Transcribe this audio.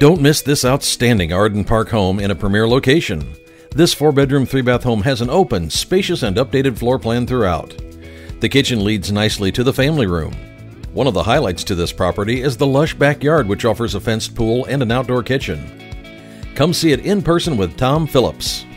Don't miss this outstanding Arden Park home in a premier location. This 4-bedroom, 3-bath home has an open, spacious, and updated floor plan throughout. The kitchen leads nicely to the family room. One of the highlights to this property is the lush backyard, which offers a fenced pool and an outdoor kitchen. Come see it in person with Tom Phillips.